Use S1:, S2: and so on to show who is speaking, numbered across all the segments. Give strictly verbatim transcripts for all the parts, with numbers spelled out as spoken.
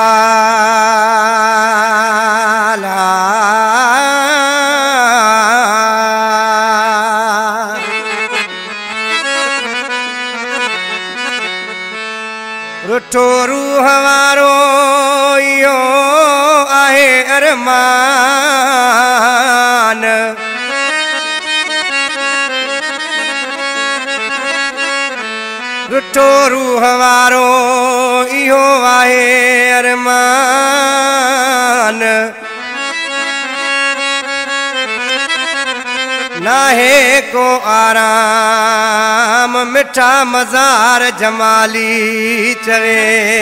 S1: रुठो रूह वारो इहो आहे अरमान रुठो रूह वारो इहो आहे अरमान नाहे को आराम मिठा मज़ार जमाली चवे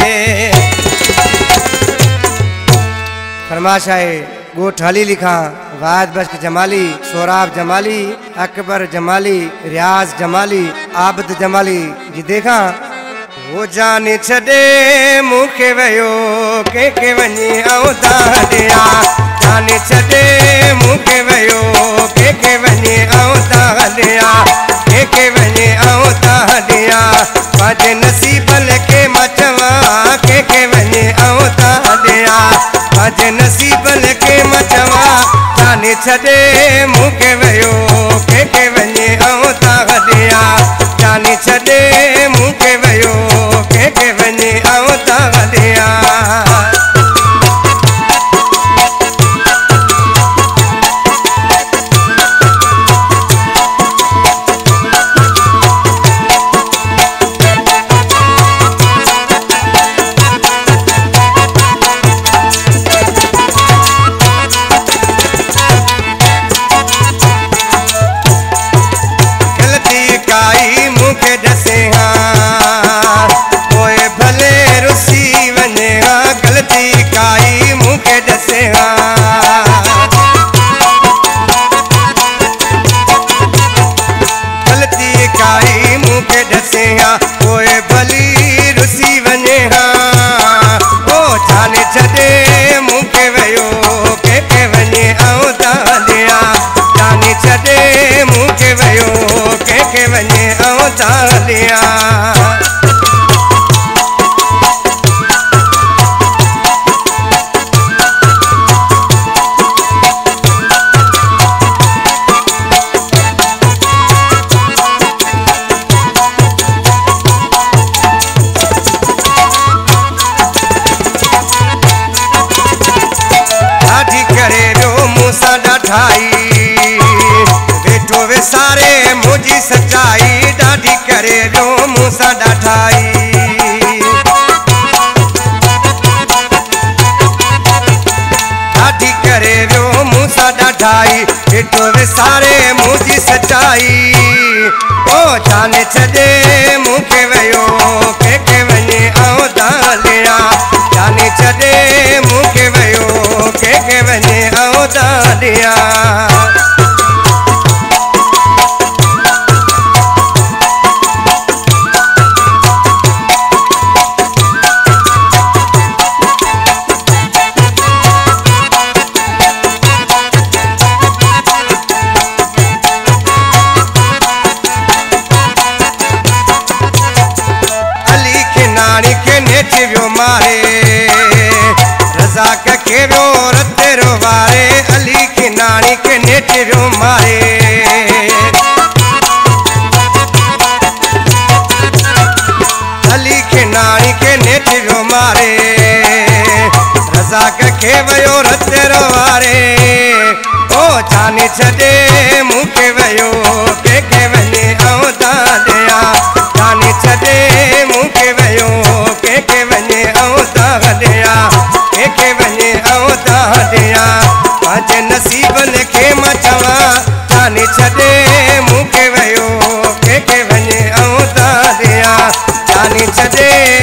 S1: फरमाश है गोठ हली लिखा वाद बश्क जमाली सोराब जमाली अकबर जमाली रियाज जमाली आबद जमाली जी देखा वो जाने छड़े मुखे वयो के के वनी औदा दिया जाने छड़े मुखे वयो के के वनी औदा दिया के के वनी औदा दिया पाज नसीब लेके मचवा के के वनी औदा दिया पाज नसीब लेके मचवा जाने छड़े मुखे वयो के के वनी औदा दिया जाने छड़े मुखे वयो के के वनी औदा दिया बेटो वे सारे मुझी सच्चाई डाढ़ी करे जो मूसा डाठाई डाढ़ी करे जो मूसा डाठाई बेटो वे सारे मुझी सच्चाई ओ जाने छड़े मुखे वयो के के वने औदा लिया जाने छड़े मुखे वयो के के वने औदा लिया मारे रजा के रो रतेरो वारे अली की नानी के नेटरो मारे अली के नानी के नेटरो मारे रजा के वयो रतेरो वारे ओ जाने छड़े मुखे वयो के के वने औदा दिया जाने छड़े मुखे वयो के के वने औदा दिया के के वने औदा दिया पाज नसीब लेके मचवा जाने छड़े मुखे वयो के के वने औदा दिया जाने छड़े